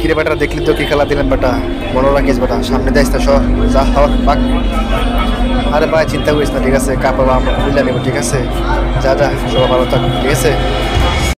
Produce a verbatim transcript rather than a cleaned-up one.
কিরে বেটা দেখলি তো কি খেলা দিলাম বেটা মনে রাখিস বেটা সামনে যাইস তো সর যা হওয়ার পাক আরে ভাই চিন্তা করিস না ঠিক আছে কাপ আমরা বুঝলে নেবো ঠিক আছে যা যা সবাই ভালো থাক ঠিক আছে